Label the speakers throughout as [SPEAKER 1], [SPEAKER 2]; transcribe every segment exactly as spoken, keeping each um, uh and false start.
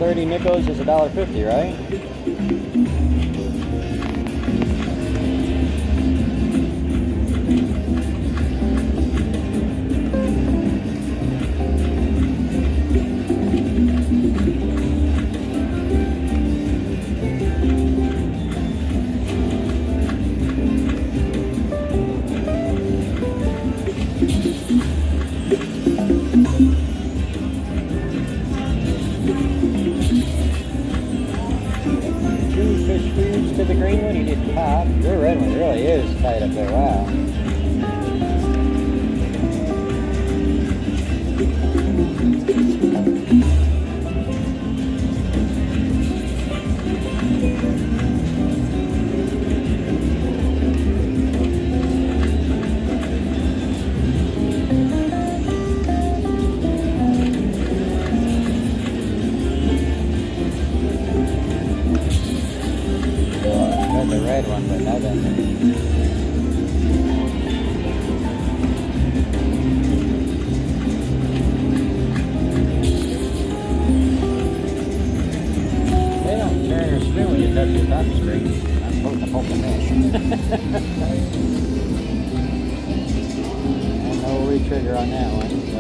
[SPEAKER 1] thirty nickels is a dollar fifty, right? To the green one, you did pop. Your red one really is tight up there. Wow. The red one, but no doesn't. They don't turn or spin when you touch the touch screen. I'm supposed to poke the fish. And no re-trigger on that one, so.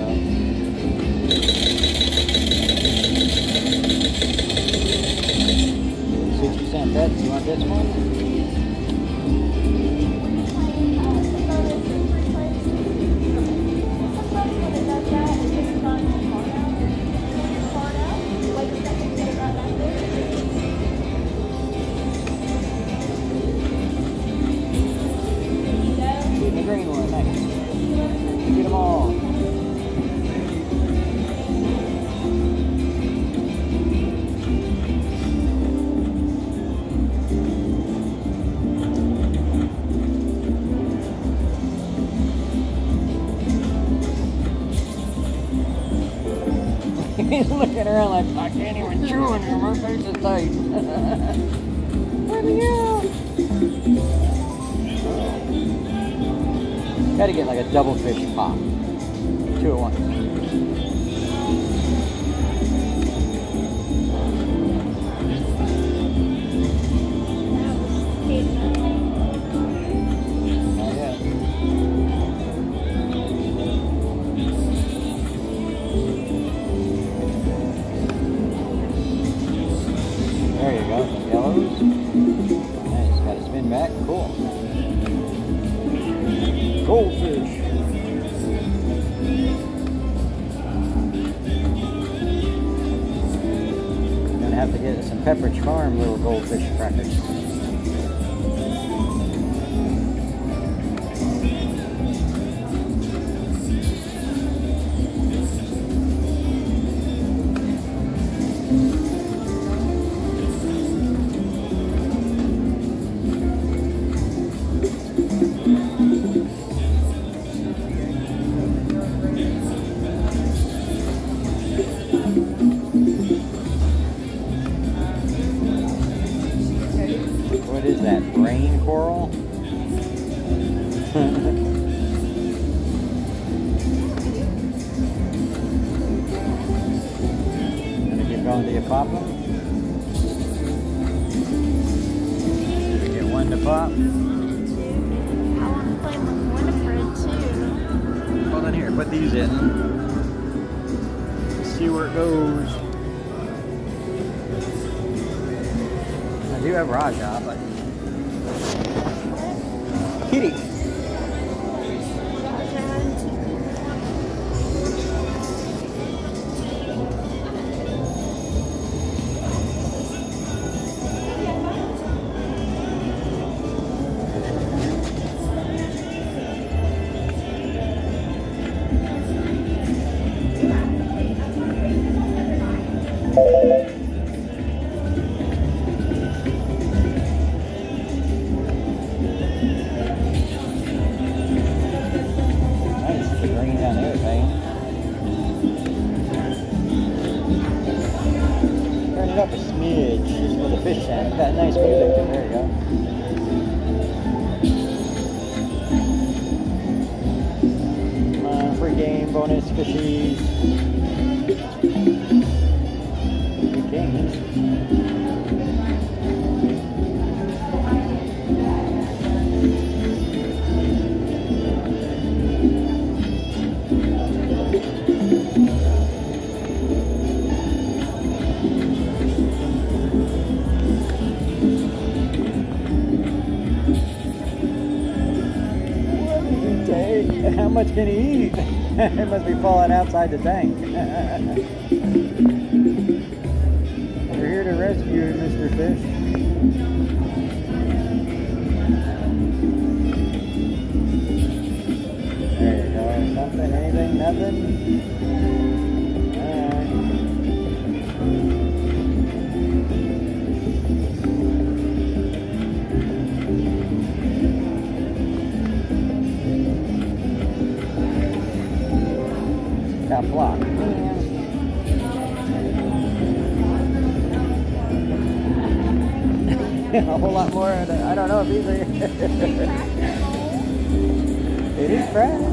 [SPEAKER 1] sixty cent bets, you want this one? Get the green one, thanks. Get them all. He's looking around like, I can't even chew in here, my face is tight. Let me out. Gotta get like a double fish pop. Two at once. There you go, some yellows. Nice, got to spin back, cool. Goldfish. Gonna have to get some Pepperidge Farm little goldfish crackers. What is that, rain coral? Gonna keep going till you pop them? Get one to pop.
[SPEAKER 2] I want to play with Winifred too.
[SPEAKER 1] Well then here, put these in. See where it goes. I do have Raja, but kitty. Up a smidge just for the fish tank. Got nice music. There you go. Come on, free game, bonus fishies. Free game.
[SPEAKER 3] can he eat? It must be falling outside the tank. We're here to rescue you, Mister Fish. There you go. Something, anything, nothing? Alright. Got blocked. A whole lot more. I don't know if these are. It is cracked.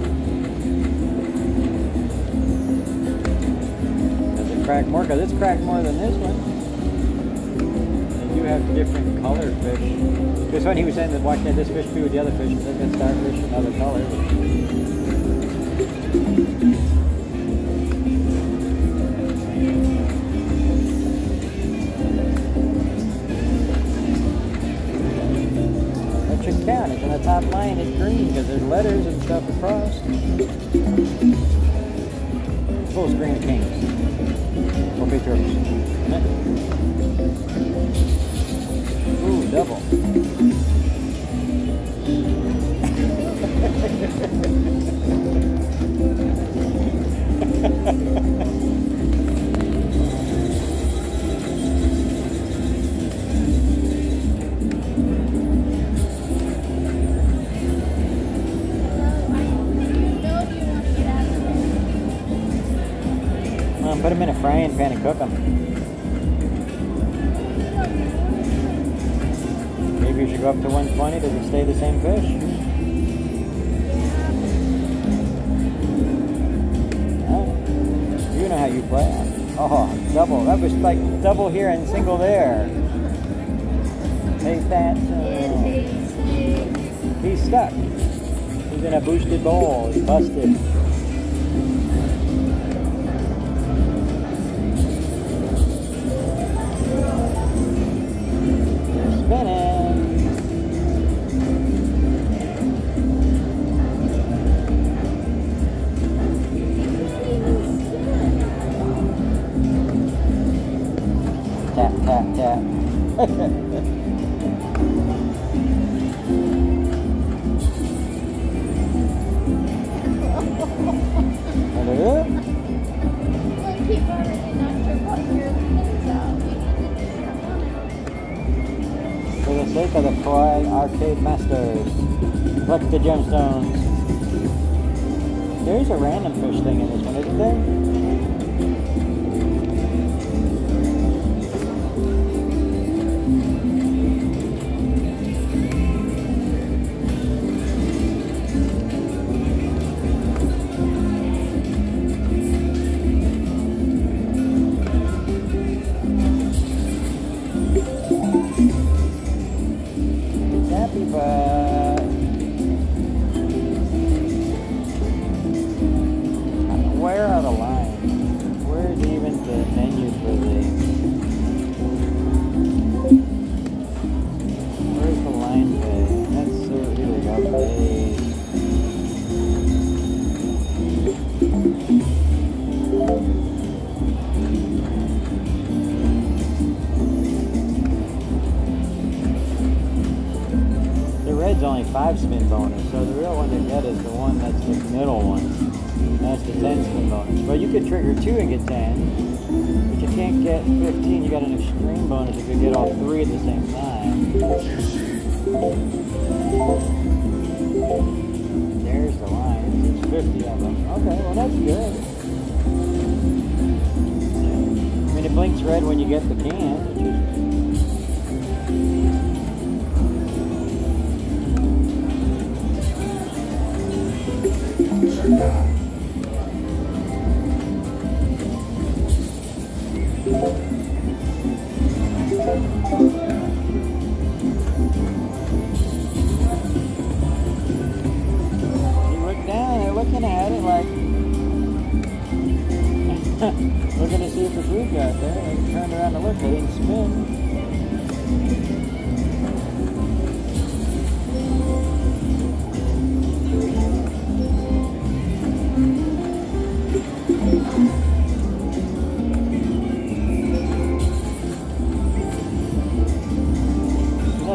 [SPEAKER 3] Does it crack more? Because it's cracked more than this one. They do have different colored fish. This one he was saying that why can't this fish be with the other fish? Because they can starfish another color. Count. It's on the top line, it's green because there's letters and stuff across. Full screen of kings. Or big turtles. Ooh, double. Put them in a frying pan and cook them. Maybe you should go up to one twenty. Does it stay the same fish? Oh, you know how you play. Oh, double. That was like double here and single there. Take that. Oh. He's stuck. He's in a boosted bowl. He's busted. Tap, tap, tap. Hello? For the sake of the Pride Arcade Masters, collect the gemstones. There's a random fish thing in this one, isn't there? Where are the lines? Where's even the menu for the... Where's the line pay? That's so... Here we go. Pay. The red's only five spin bonus, so the real one to get is the one that's the middle one. That's the ten spin bonus. But you could trigger two and get ten. But you can't get fifteen. You got an extreme bonus. You could get all three at the same time. There's the line. There's fifty of them. Okay, well that's good. I mean, it blinks red when you get the can, which is... Looking at it like looking to see if the food got there. They turned around to look, they didn't spin.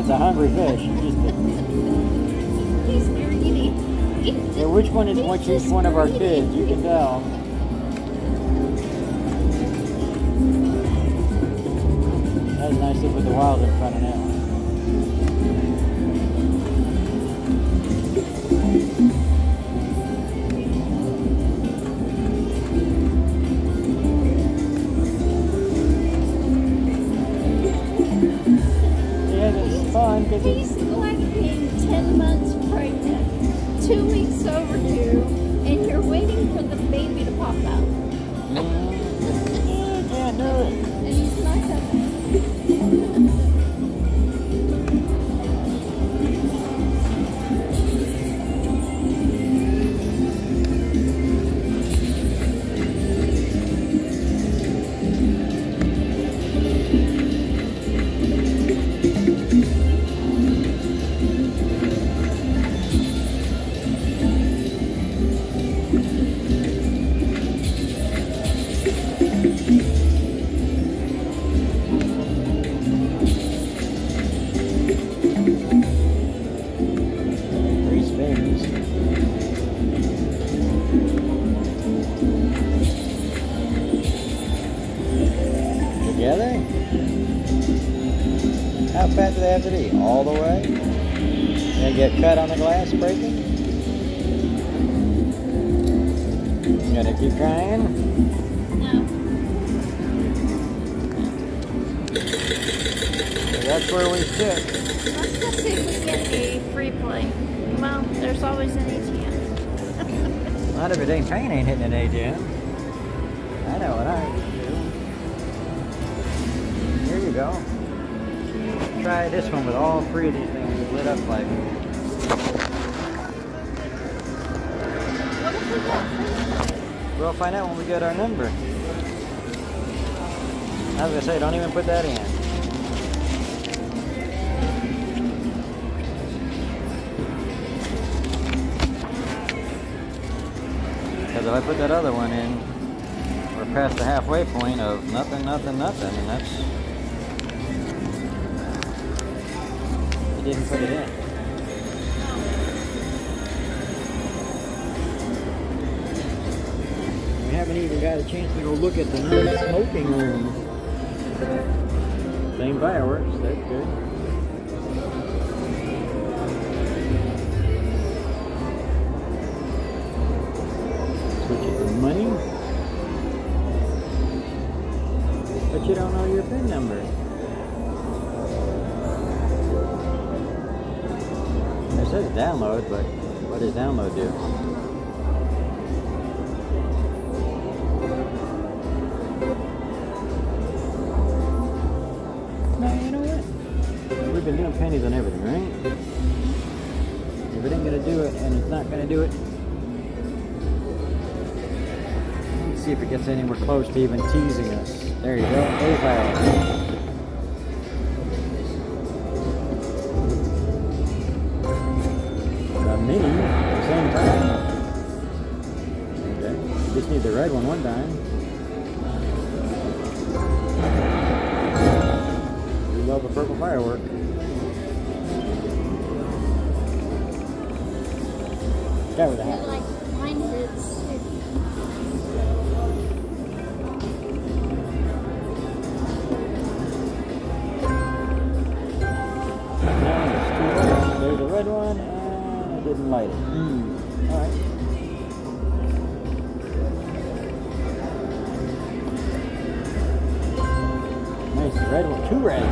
[SPEAKER 3] It's a hungry fish. Just a,
[SPEAKER 2] He's greedy.
[SPEAKER 3] yeah, which one is which each one of our kids? You can tell. That was nice to put the wild in front of that one.
[SPEAKER 2] He's like being ten months pregnant, two weeks overdue, and you're waiting for the baby to pop out.
[SPEAKER 3] You can't do it.
[SPEAKER 2] And he's not coming.
[SPEAKER 3] Together? How fast do they have to be? All the way? They get cut on the glass breaking? You gonna keep trying?
[SPEAKER 2] No.
[SPEAKER 3] So that's where we sit.
[SPEAKER 2] Let's go see if we get a free play. Well, there's always an A T M.
[SPEAKER 3] Not if it ain't pain ain't hitting an A T M. I know what I do. Here you go. Try this one with all three of these things lit up like.
[SPEAKER 2] What if we got free?
[SPEAKER 3] We'll find out when we get our number. I was gonna say, don't even put that in. Because if I put that other one in, we're past the halfway point of nothing, nothing, nothing, and that's... You didn't put it in. We haven't even got a chance to go look at the non-smoking room. Same fireworks, that's good. Switch it to money. But you don't know your PIN number. It says download, but what does download do? No, you know what? We've been doing pennies on everything, right? If it ain't gonna do it, and it's not gonna do it, let's see if it gets anywhere close to even teasing us. There you go. There's fireworks. The mini at the same time. Okay. Just need the red one one time. We love a purple firework. That was a hat.
[SPEAKER 2] Like mine hits.
[SPEAKER 3] There's a red one, and I didn't light it. Mm. Alright. Nice red one. Two reds.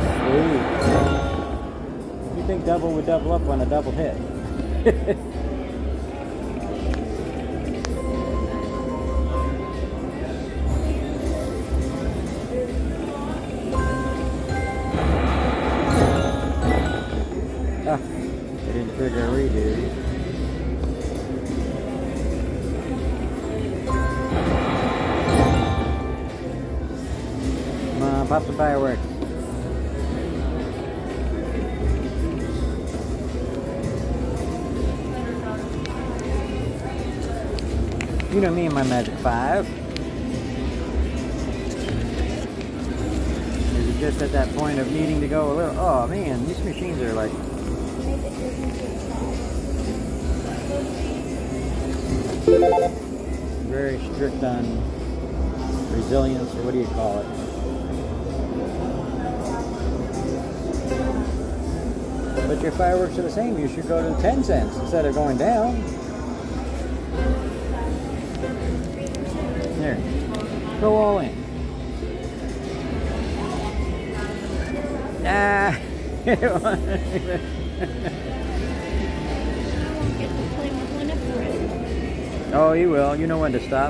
[SPEAKER 3] Ooh. You think double would double up on a double hit? Ah, it didn't trigger a redo. Come on, pop the fireworks. You know me and my magic five. There's a I'm just at that point of needing to go a little. Oh man, these machines are like. Very strict on resilience, or what do you call it? But your fireworks are the same. You should go to ten cents instead of going down. There. Go all in. Nah. Oh, you will. You know when to stop.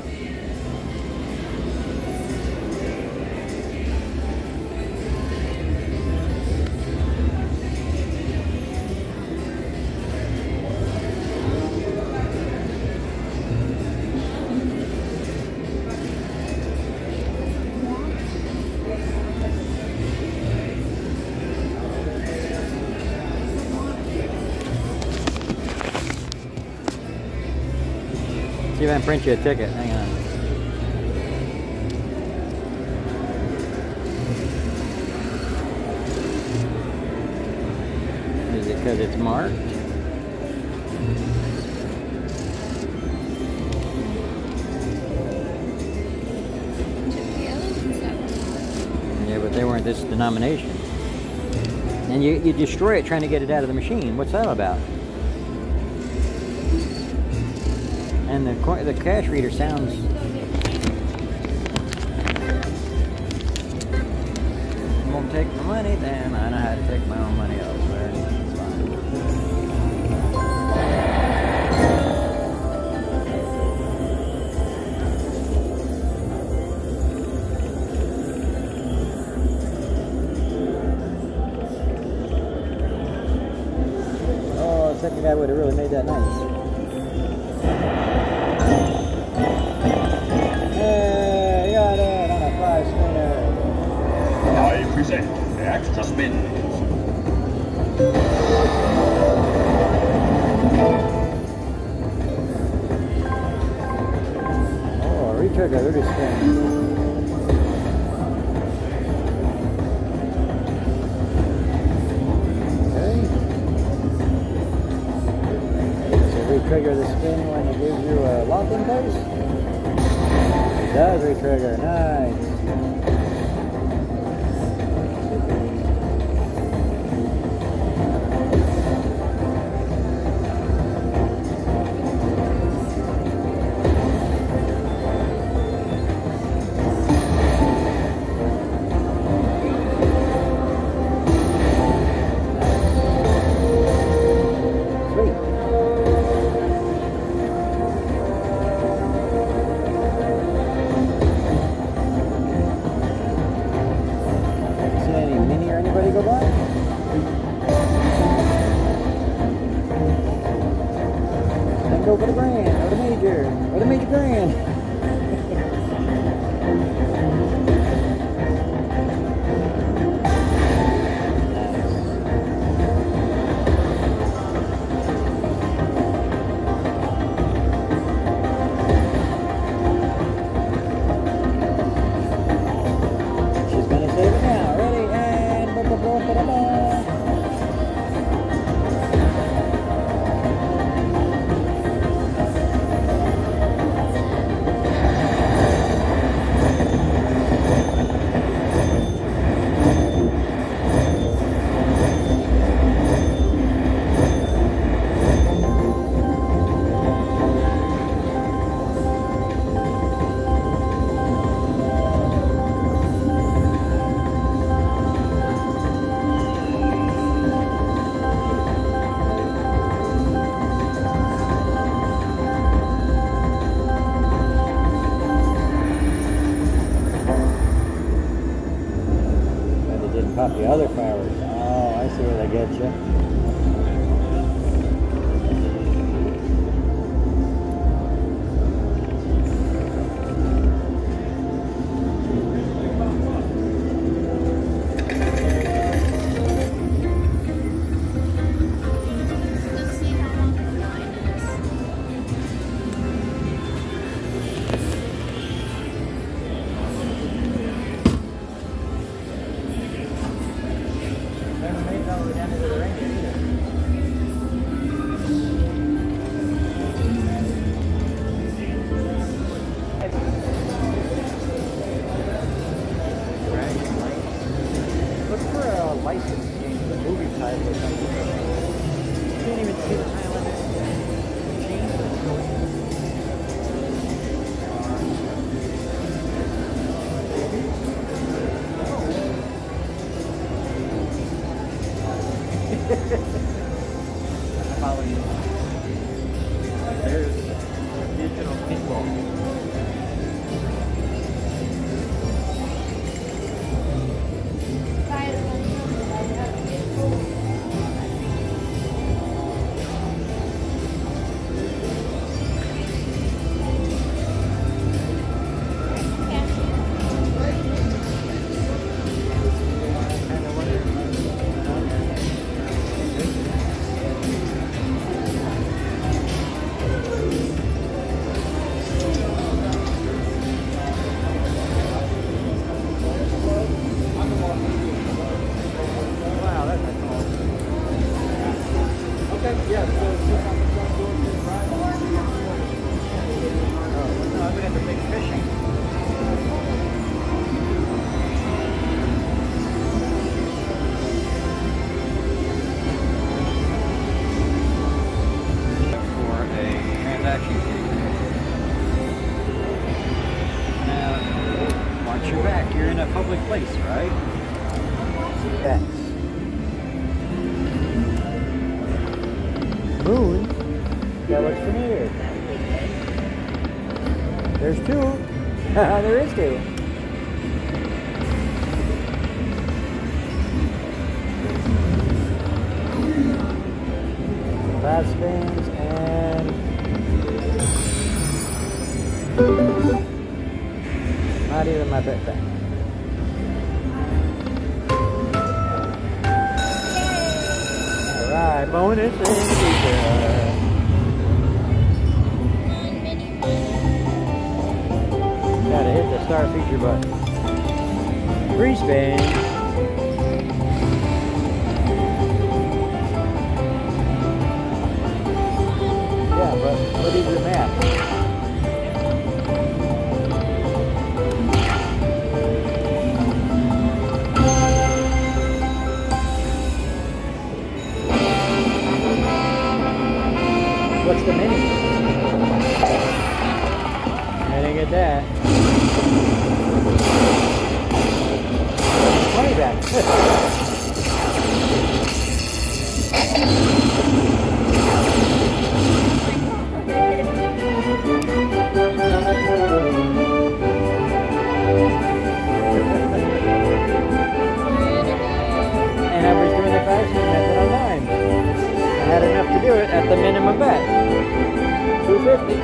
[SPEAKER 3] See if I can print you a ticket. Hang on. Is it because it's marked? Yeah, but they weren't this denomination. And you, you destroy it trying to get it out of the machine. What's that about? And the the cash reader sounds. Won't take my money, then I know how to take my own money elsewhere. It's fine. Oh, the second guy would have really made that nice.
[SPEAKER 4] Present extra spins.
[SPEAKER 3] Oh, retrigger, they're just spinning. Okay. So retrigger the spin when it gives you a locking place. It does retrigger, nice. Go for the grand, or the major, or the major grand. She's gonna save it now. Ready, and ba ba ba ba ba. Pop the other fireworks. Oh, I see where they get you. license to change the movie title or something. You can't even see the Highlander change the story. Follow you. There's digital pinball. Place, right? Yes. Moon? That looks familiar. There's two. There is two. Five spins and not even my bet back. Alright, bonus and feature. Gotta hit the start feature button. Three spins. Yeah, but what is the math? What's the mini? I didn't get that. twenty back. And I was doing the five spin method on nine. I had enough to do it at the minimum bet. two fifty.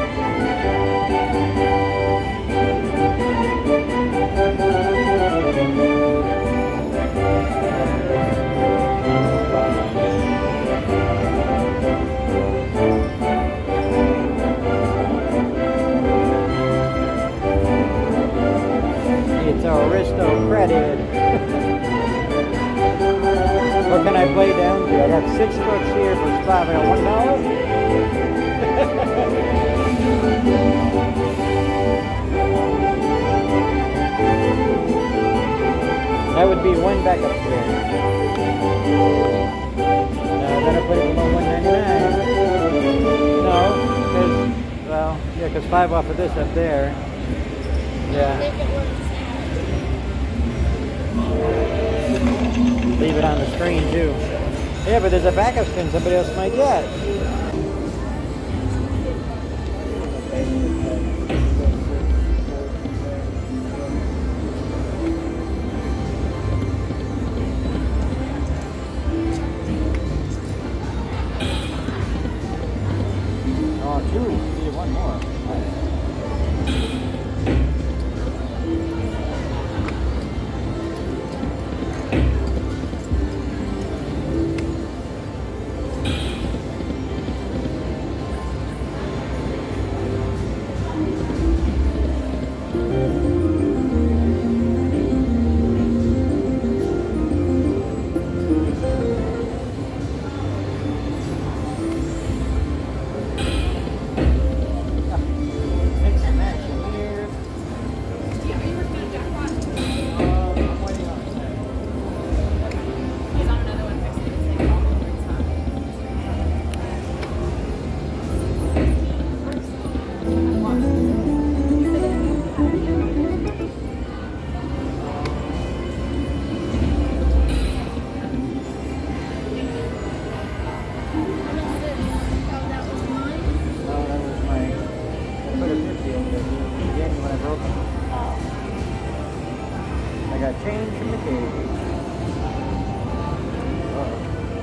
[SPEAKER 3] It's aristocratic. What can I play down to? I got six bucks here for five. I got one dollar. That would be one backup spin. Uh, then I put it below one ninety-nine. No, because, well, yeah, because five off of this up there. Yeah. Leave it on the screen too. Yeah, but there's a backup spin somebody else might get. Oh, two. Need one more. got change from the cage. Uh-oh.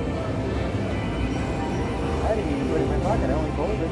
[SPEAKER 3] I didn't even put it in my pocket. I only folded it.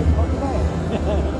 [SPEAKER 3] right? Okay.